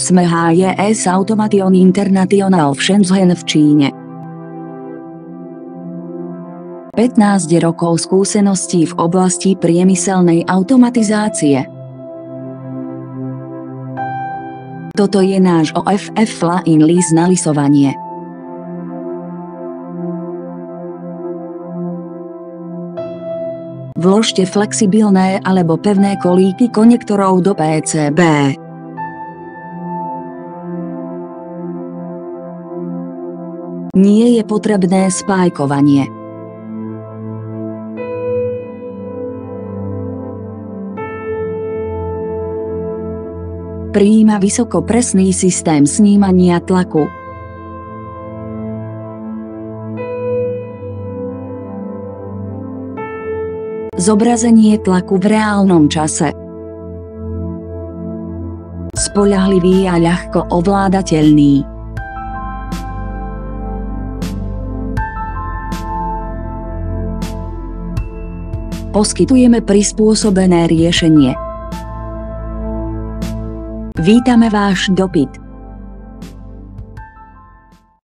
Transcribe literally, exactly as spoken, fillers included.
Sme há jé es Automation International v Shenzhen v Číne. pätnásť rokov skúseností v oblasti priemyselnej automatizácie. Toto je náš ó ef ef line list na lisovanie. Vložte flexibilné alebo pevné kolíky konektorov do pé cé bé. Nie je potrebné spájkovanie. Prijíma vysokopresný systém snímania tlaku. Zobrazenie tlaku v reálnom čase. Spoľahlivý a ľahko ovládateľný. Poskytujeme prispôsobené riešenie. Vítame váš dopyt.